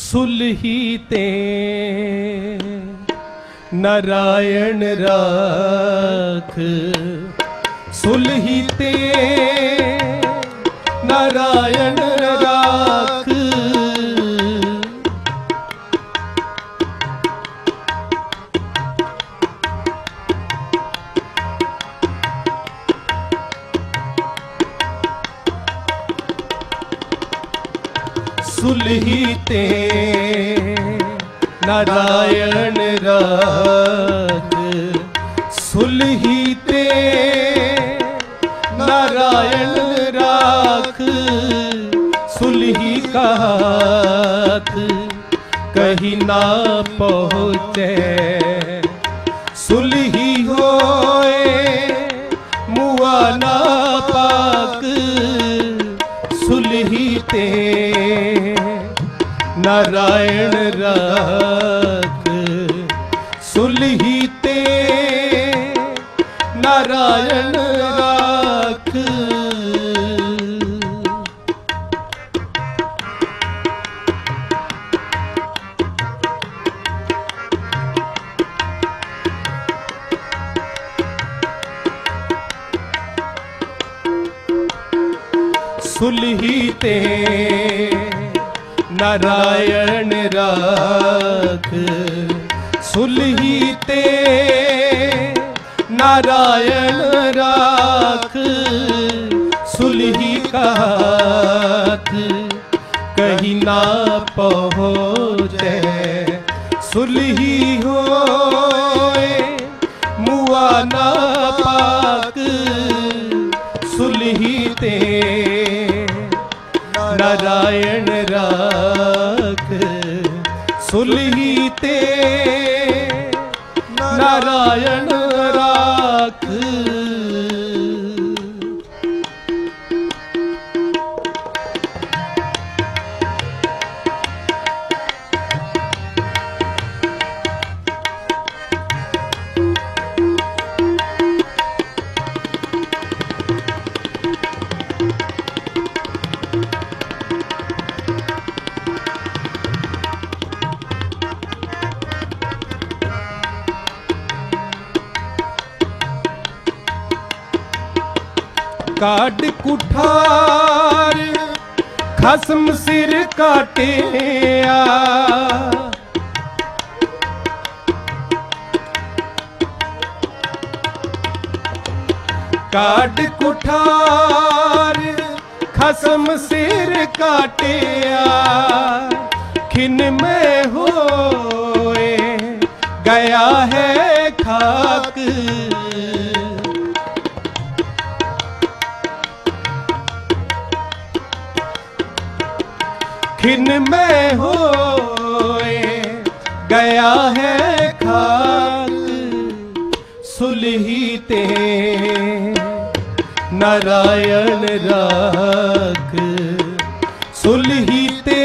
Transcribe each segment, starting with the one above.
सुलहीते नारायण राख, सुलहीते नारायण राख। सुलहीते नारायण राख, सुलहीते नारायण राख। सुलही का हाथ कहीं ना पहुँचे, सुलही होए मुआ ना पाक। सुलहीते नारायण राख, सुलहीते नारायण राख। सुलहीते नारायण राख, सुलहीते नारायण राख। सुलही का हाथ कहीं ना पहुँचे, सुलही होए मुआ ना पाक। सुलहीते नारायण राख, सुलहीते नारायण राख। काट कुठार खसम सिर काटिया, काट कुठार खसम सिर काटिया। खिन में होए गया है खाक, खिन में होए गया है खाक। सुलहीते नारायण राख, सुलहीते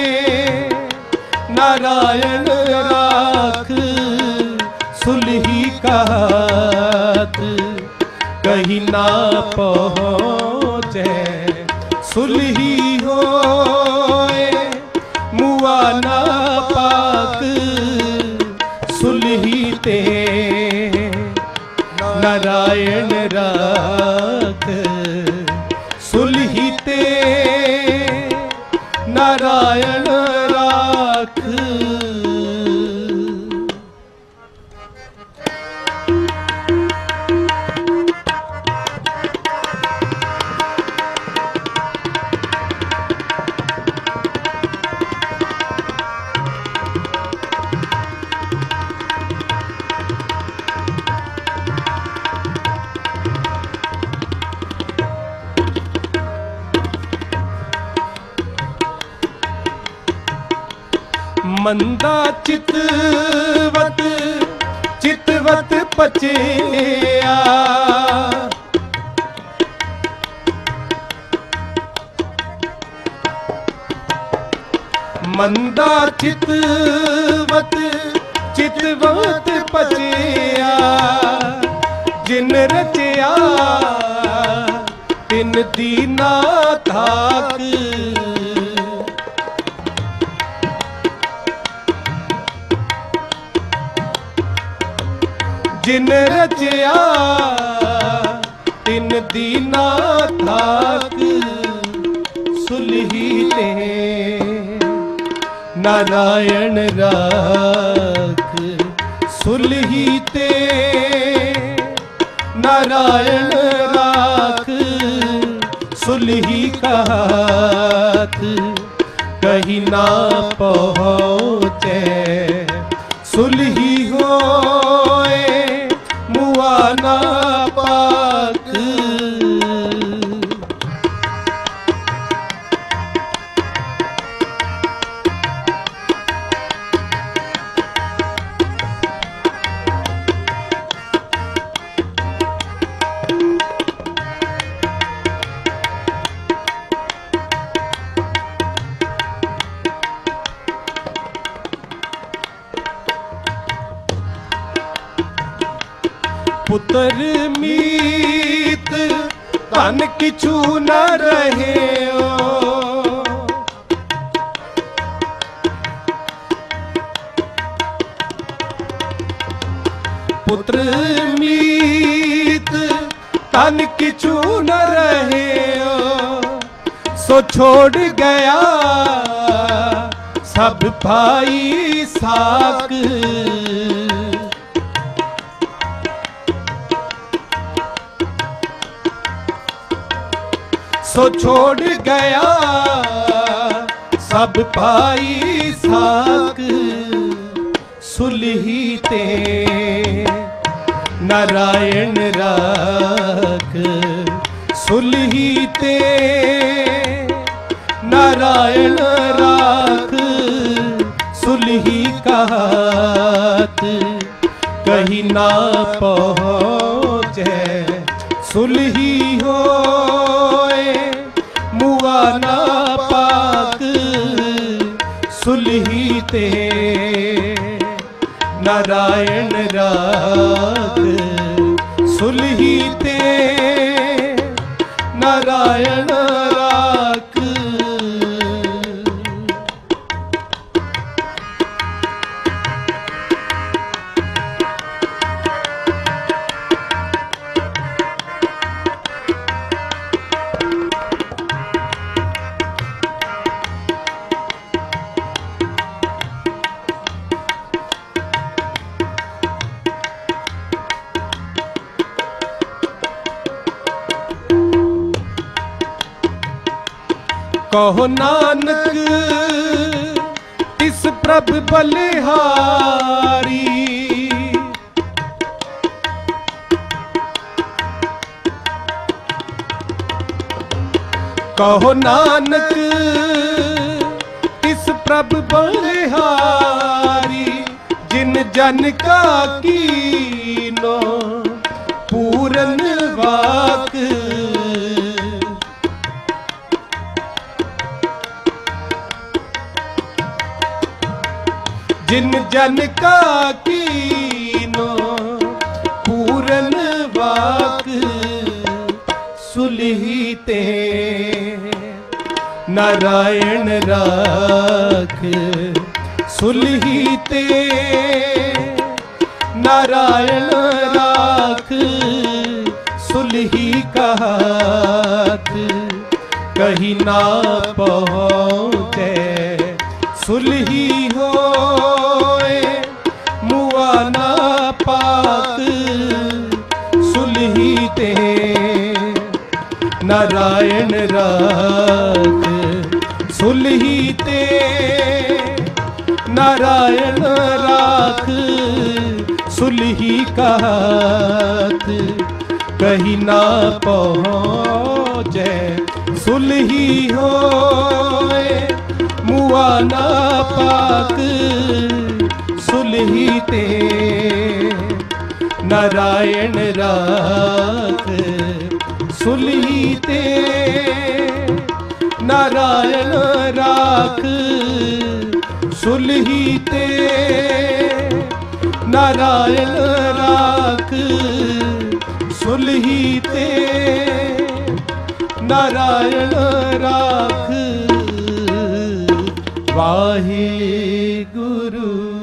नारायण राख। सुलही का हाथ कहीं ना पहुँचे, सुलही होए मुआ ना पाक। सुलहीते नारायण राख, सुलहीते नारायण राख। मंदा चितवत चितवत पचेया, मंदा चितवत चितवत पचेया। जिन रचया तिन दीना थाक, जिन रचया तिन दीना थाक सुलही ते नारायण राख सुलही ते नारायण राख सुलही का हाथ कहीं ना पहुँचे सुलही होए मुआ ना पाक पुत्र मीत धन किछु न रहे पुत्र मीत धन किछु न रहे सो छोड़ गया सब भाई साक सो छोड़ गया सब भाई साक सुलही ते नारायण राख सुलही ते नारायण राख सुलही का हाथ कहीं ना पहुँचे सुलही होए मुआ ना पाक सुलही ते नारायण राख सुलही ते नारायण राख कहो नानक तिस प्रभ बलिहारी कहो नानक तिस प्रभ बलिहारी जिन जन का कीनो पूरन वाक जिन जन का कीनो पूरन वाक सुलही ते नारायण राख सुलही ते नारायण राख सुलही का हाथ कहीं ना पहुँचे सुलही होए मुआ ना पाक सुलही ते नारायण राख सुलही ते नारायण राख सुलही का हाथ कहीं ना पहुँचे सुलही होए मुआ ना पाक सुलही ते नारायण राख सुलही ते नारायण राख सुलही ते नारायण राख सुलही ते नारायण राख वाहे गुरु।